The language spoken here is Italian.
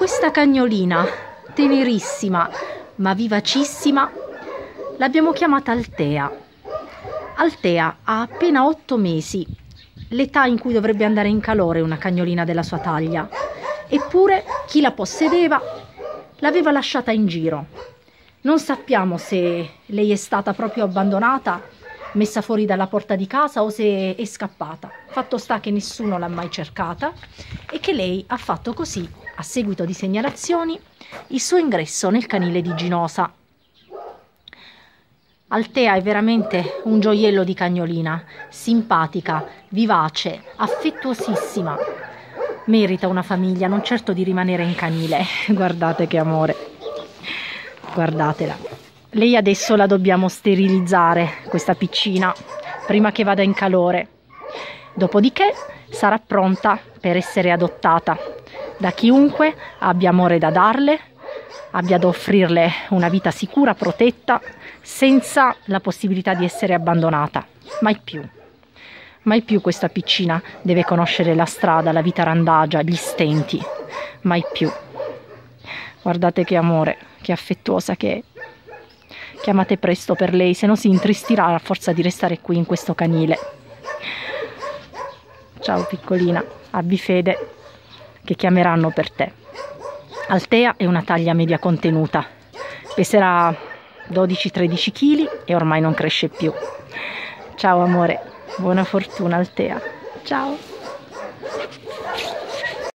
questa cagnolina tenerissima ma vivacissima l'abbiamo chiamata Altea. Altea ha appena 8 mesi, l'età in cui dovrebbe andare in calore una cagnolina della sua taglia, eppure chi la possedeva l'aveva lasciata in giro. Non sappiamo se lei è stata proprio abbandonata, messa fuori dalla porta di casa, o se è scappata. Fatto sta che nessuno l'ha mai cercata e che lei ha fatto così, a seguito di segnalazioni, il suo ingresso nel canile di Ginosa. Altea è veramente un gioiello di cagnolina, simpatica, vivace, affettuosissima. Merita una famiglia, non certo di rimanere in canile. Guardate che amore. Guardatela. Lei adesso la dobbiamo sterilizzare, questa piccina, prima che vada in calore. Dopodiché sarà pronta per essere adottata da chiunque abbia amore da darle, abbia da offrirle una vita sicura, protetta, senza la possibilità di essere abbandonata. Mai più. Mai più questa piccina deve conoscere la strada, la vita randagia, gli stenti. Mai più. Guardate che amore, che affettuosa che è. Chiamate presto per lei, se no si intristirà a forza di restare qui in questo canile. Ciao piccolina, abbi fede che chiameranno per te. Altea è una taglia media contenuta, peserà 12-13 kg e ormai non cresce più. Ciao amore, buona fortuna Altea. Ciao.